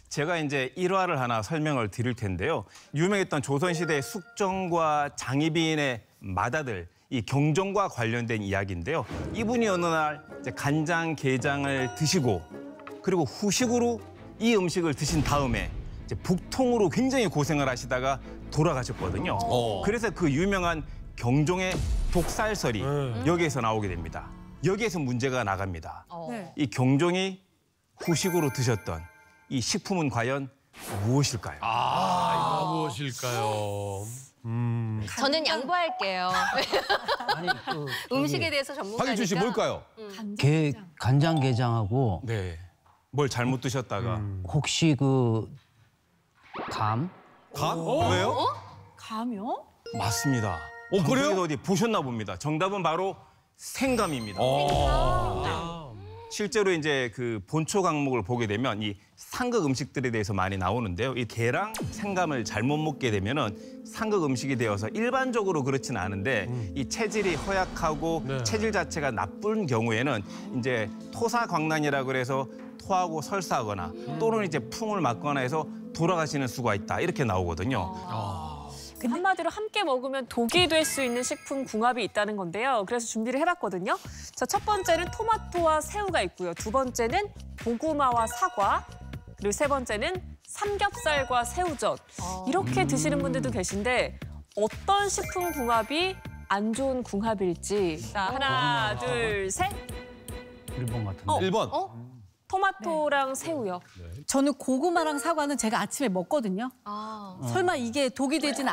제가 이제 일화를 하나 설명을 드릴 텐데요. 유명했던 조선시대 숙정과 장희빈의 맏아들 이 경종과 관련된 이야기인데요. 이분이 어느 날 이제 간장게장을 드시고 그리고 후식으로 이 음식을 드신 다음에 이제 북통으로 굉장히 고생을 하시다가 돌아가셨거든요. 그래서 그 유명한 경종의 독살설이 여기에서 나오게 됩니다. 여기에서 문제가 나갑니다. 이 경종이 후식으로 드셨던 이 식품은 과연 무엇일까요? 이거 무엇일까요? 저는 양보할게요. 아니, 음식에 대해서 전문가니까. 박유준 씨 뭘까요? 간장게장하고 네. 뭘 잘못 드셨다가. 혹시 감? 감? 왜요? 감이요? 맞습니다. 그래요? 방송에서 어디 보셨나 봅니다. 정답은 바로 생감입니다. 실제로 이제 그 본초 강목을 보게 되면 이 상극 음식들에 대해서 많이 나오는데요. 이 게랑 생감을 잘못 먹게 되면은 상극 음식이 되어서 일반적으로 그렇지는 않은데 이 체질이 허약하고 체질 자체가 나쁜 경우에는 이제 토사광난이라고 그래서 토하고 설사하거나 또는 이제 풍을 맞거나 해서 돌아가시는 수가 있다. 이렇게 나오거든요. 한마디로 함께 먹으면 독이 될 수 있는 식품 궁합이 있다는 건데요. 그래서 준비를 해봤거든요. 자, 첫 번째는 토마토와 새우가 있고요. 두 번째는 고구마와 사과, 그리고 세 번째는 삼겹살과 새우젓. 이렇게 드시는 분들도 계신데 어떤 식품 궁합이 안 좋은 궁합일지. 자, 하나, 둘, 셋. 1번 같은데. 1번. 토마토랑 새우요. 저는 고구마랑 사과는 제가 아침에 먹거든요. 설마 이게 독이 되진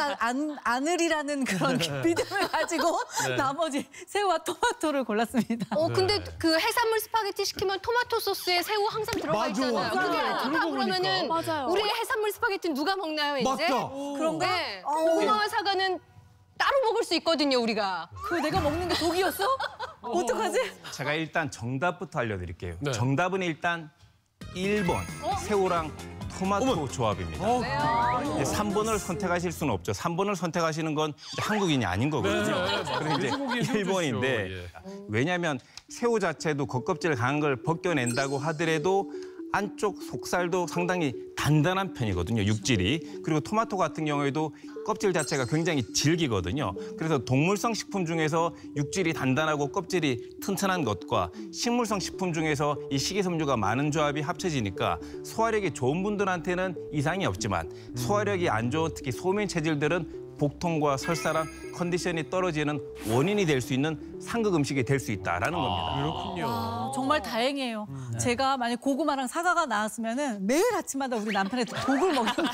않으리라는 그런 믿음을 가지고 나머지 새우와 토마토를 골랐습니다. 근데 그 해산물 스파게티 시키면 토마토 소스에 새우 항상 들어가 있잖아요. 그게 좋다 그러면은 우리 해산물 스파게티는 누가 먹나요, 이제? 맞다. 그런가? 네. 고구마와 사과는 따로 먹을 수 있거든요, 우리가. 그거 내가 먹는 게 독이었어? 어떡하지? 제가 일단 정답부터 알려드릴게요. 네. 정답은 일단 1번 새우랑 토마토 조합입니다. 이제 3번을 선택하실 수는 없죠. 3번을 선택하시는 건 한국인이 아닌 거거든요. 그래서 이제 돼지고기에 1번인데 예. 왜냐하면 새우 자체도 겉껍질 강한 걸 벗겨낸다고 하더라도 안쪽 속살도 상당히 단단한 편이거든요, 육질이. 그리고 토마토 같은 경우에도 껍질 자체가 굉장히 질기거든요. 그래서 동물성 식품 중에서 육질이 단단하고 껍질이 튼튼한 것과 식물성 식품 중에서 이 식이섬유가 많은 조합이 합쳐지니까 소화력이 좋은 분들한테는 이상이 없지만 소화력이 안 좋은 특히 소민 체질들은 복통과 설사랑 컨디션이 떨어지는 원인이 될 수 있는 상극 음식이 될 수 있다라는 겁니다. 그렇군요. 정말 다행이에요. 제가 만약 고구마랑 사과가 나왔으면은 매일 아침마다 우리 남편한테 독을 먹인 거.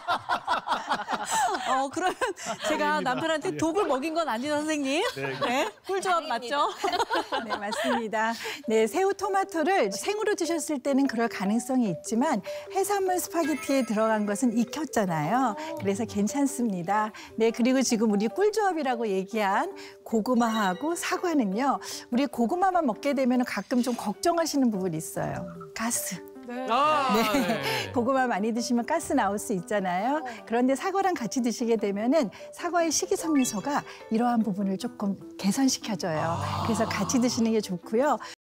그러면 제가 남편한테 독을 먹인 건 아니죠, 선생님? 네. 꿀조합 맞죠? 네, 맞습니다. 네, 새우 토마토를 생으로 드셨을 때는 그럴 가능성이 있지만 해산물 스파게티에 들어간 것은 익혔잖아요. 그래서 괜찮습니다. 네, 그리고 지금 우리 꿀조합이라고 얘기한 고구마하고 사과는요. 우리 고구마만 먹게 되면 가끔 좀 걱정하시는 부분이 있어요. 가스. 네. 고구마 많이 드시면 가스 나올 수 있잖아요. 그런데 사과랑 같이 드시게 되면은 사과의 식이섬유소가 이러한 부분을 조금 개선시켜줘요. 그래서 같이 드시는 게 좋고요.